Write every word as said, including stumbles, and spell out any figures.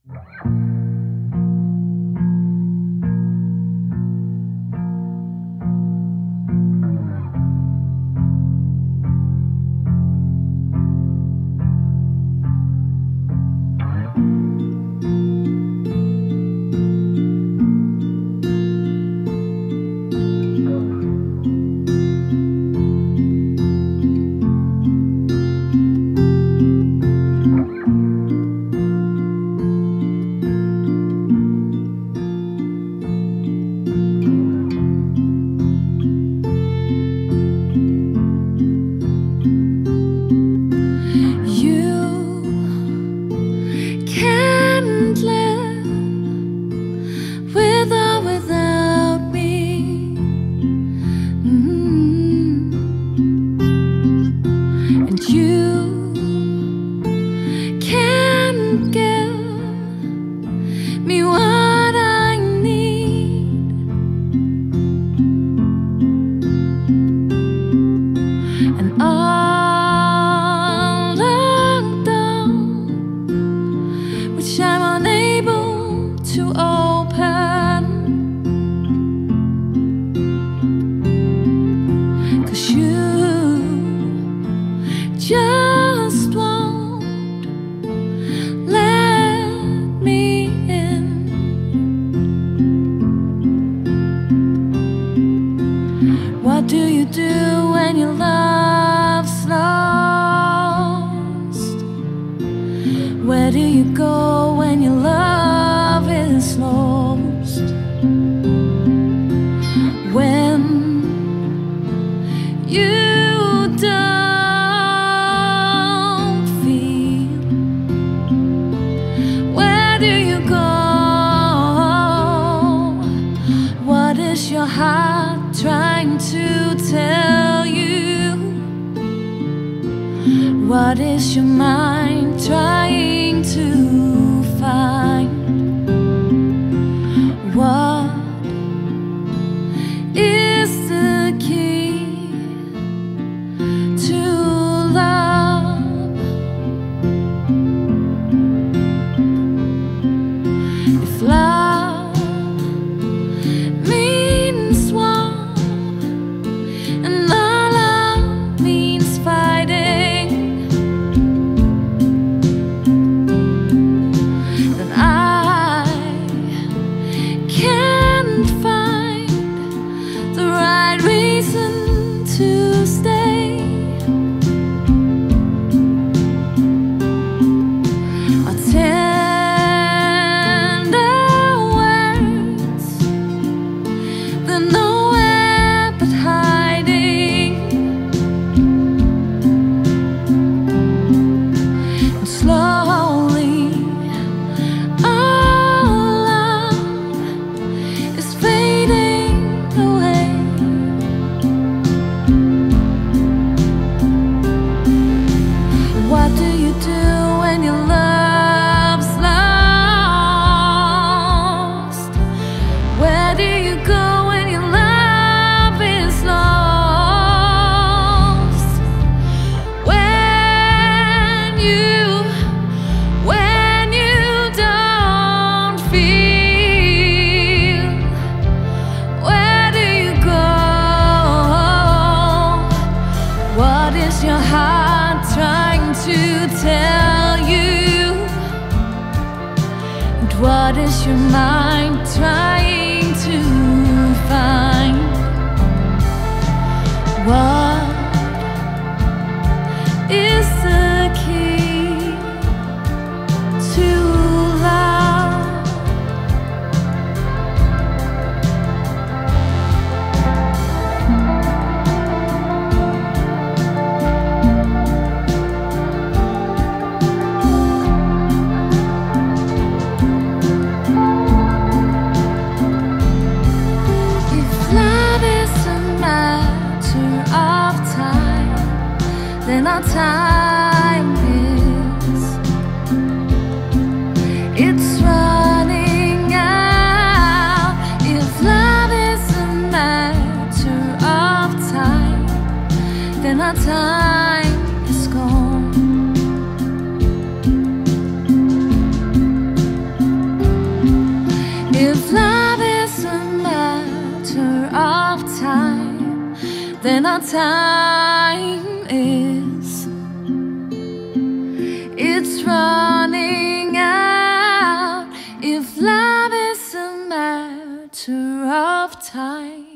What is your mind trying to find? What is the key to love? If love means war and all love means fighting, to stay. Our tender words, they're nowhere but hiding, and slowly our love is fading away. What do you do when your love's lost? Where do you go when your love is lost? When you, when you don't feel, where do you go? What is your heart trying to tell you? And what is your mind trying to find? What is the key to love? Then our time is, it's running out. If love is a matter of time, then our time is gone. of time, then our time is. It's running out if love is a matter of time.